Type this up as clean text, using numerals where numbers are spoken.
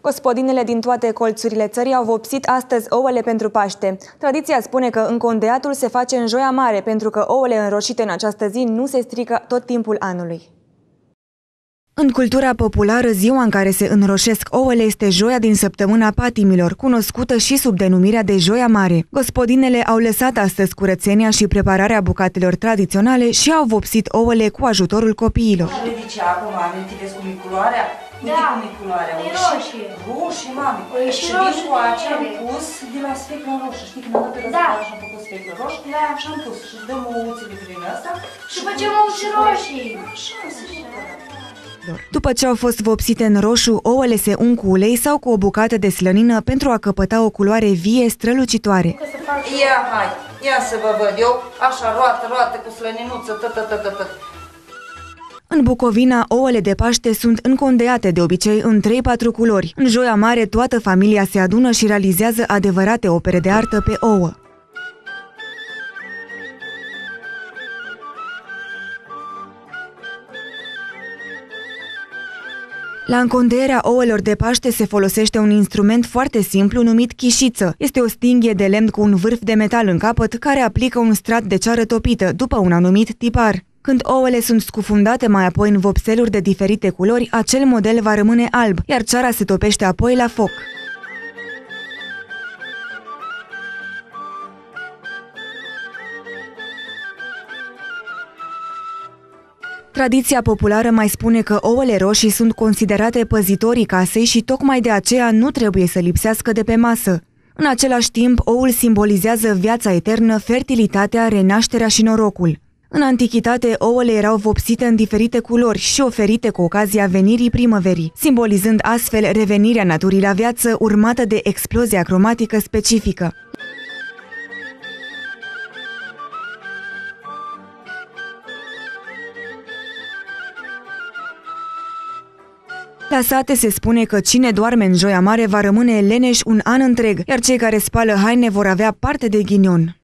Gospodinele din toate colțurile țării au vopsit astăzi ouăle pentru Paște. Tradiția spune că încondeatul se face în Joia Mare, pentru că ouăle înroșite în această zi nu se strică tot timpul anului. În cultura populară, ziua în care se înroșesc ouăle este joia din săptămâna patimilor, cunoscută și sub denumirea de Joia Mare. Gospodinele au lăsat astăzi curățenia și prepararea bucatelor tradiționale și au vopsit ouăle cu ajutorul copiilor. Ridice apă, mami, ridică cu miculoarea? Da, miculoarea. e roșie. Roșie, mami. Și din coace am pus de la sfeclă roșu. Știi când am dat pe războare și am făcut sfeclă roșu? Da. Și am pus și dăm ouțele din asta. Și facem ouțe roșii. Așa, După ce au fost vopsite în roșu, ouăle se ung cu ulei sau cu o bucată de slănină pentru a căpăta o culoare vie, strălucitoare. Ia, hai, ia să vă văd eu, așa, roată, cu slăninuță, tot. În Bucovina, ouăle de Paște sunt încondeate de obicei în 3-4 culori. În Joia Mare, toată familia se adună și realizează adevărate opere de artă pe ouă. La încondeierea ouălor de Paște se folosește un instrument foarte simplu numit chișiță. Este o stinghie de lemn cu un vârf de metal în capăt care aplică un strat de ceară topită după un anumit tipar. Când ouăle sunt scufundate mai apoi în vopseluri de diferite culori, acel model va rămâne alb, iar ceara se topește apoi la foc. Tradiția populară mai spune că ouăle roșii sunt considerate păzitorii casei și tocmai de aceea nu trebuie să lipsească de pe masă. În același timp, oul simbolizează viața eternă, fertilitatea, renașterea și norocul. În antichitate, ouăle erau vopsite în diferite culori și oferite cu ocazia venirii primăverii, simbolizând astfel revenirea naturii la viață, urmată de explozia cromatică specifică. La sate se spune că cine doarme în Joia Mare va rămâne leneș un an întreg, iar cei care spală haine vor avea parte de ghinion.